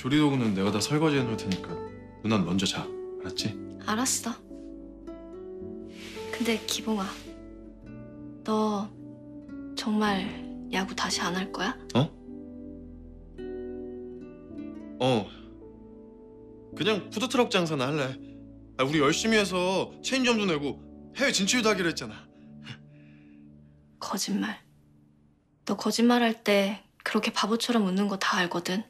조리도구는 내가 다 설거지해 놓을 테니까 누난 먼저 자. 알았지? 알았어. 근데 기봉아, 너 정말 야구 다시 안 할 거야? 그냥 푸드트럭 장사나 할래. 우리 열심히 해서 체인점도 내고 해외 진출도 하기로 했잖아. 거짓말. 너 거짓말할 때 그렇게 바보처럼 웃는 거 다 알거든.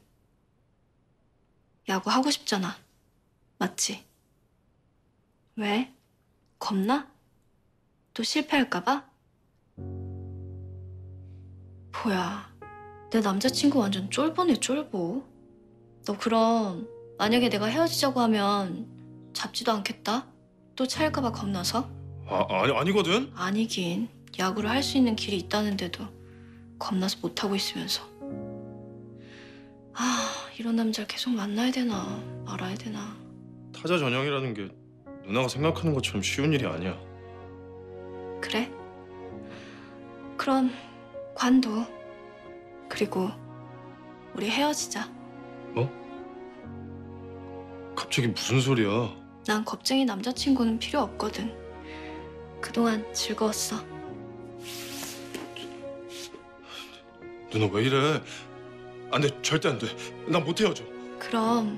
야구 하고 싶잖아. 맞지? 왜? 겁나? 또 실패할까 봐? 뭐야, 내 남자친구 완전 쫄보네, 쫄보. 너 그럼 만약에 내가 헤어지자고 하면 잡지도 않겠다? 또 차일까 봐 겁나서? 아니거든. 아니긴. 야구를 할 수 있는 길이 있다는데도 겁나서 못하고 있으면서. 이런 남자를 계속 만나야 되나 말아야 되나. 타자 전형이라는 게 누나가 생각하는 것처럼 쉬운 일이 아니야. 그래? 그럼 관둬. 그리고 우리 헤어지자. 뭐? 갑자기 무슨 소리야? 난 겁쟁이 남자친구는 필요 없거든. 그동안 즐거웠어. 누나 왜 이래? 안 돼, 절대 안 돼. 난 못 헤어져. 그럼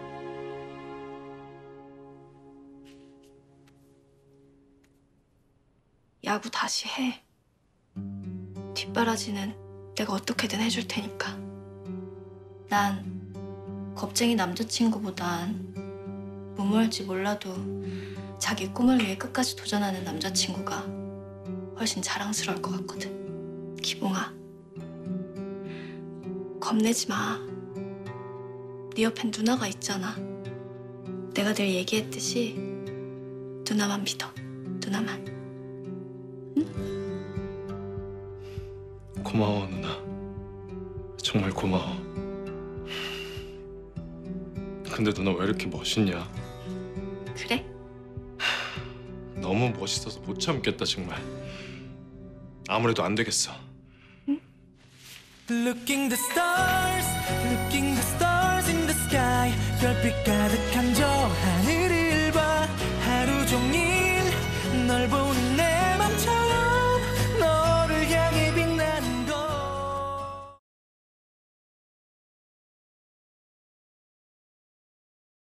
야구 다시 해. 뒷바라지는 내가 어떻게든 해줄 테니까. 난 겁쟁이 남자친구보단 무모할지 몰라도 자기 꿈을 위해 끝까지 도전하는 남자친구가 훨씬 자랑스러울 것 같거든. 기봉아, 겁내지 마. 네 옆엔 누나가 있잖아. 내가 늘 얘기했듯이 누나만 믿어. 누나만. 고마워, 누나. 정말 고마워. 근데 누나 왜 이렇게 멋있냐? 그래? 너무 멋있어서 못 참겠다, 정말. 아무래도 안 되겠어. Looking the stars in the sky. 별빛 가득한 저 하늘